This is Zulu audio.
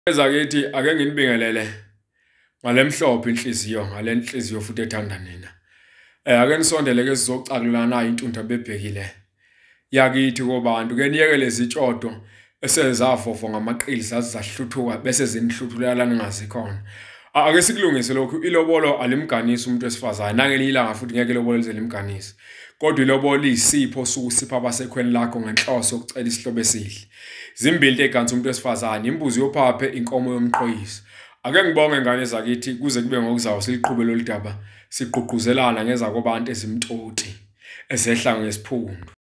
Ezakithi ake nginibingelele ngalemhlophe inhliziyo ngalenhliziyo futhi ethanda nina. Ake nisondele ke sizocakulana intutha bebhekile yakithi kobantu ke niyeke lezi tshodo esezafofo ngamaqili zazihluthuka bese zinihluthulala ningazikhona. Ake sikulungise lokhu ilobolo alimganisi umuntu wesifazane nangelilanga futhi ngeke ilobolo lize limganise. Kodwa ilobolo isipho sokusipha abasekhweni lakho ngenhloso yokucela isihlobo esihle. Zimbili eganisa umuntu wesifazane imbuzi yophaphe inkomo yomqhoyisi. Ake ngibonge ngane zakithi kuze kube ngokuzayo siliqhubele lolu daba sigqugquzelana ngeza kwabantu ezimtoti ezehla ngesiphundu.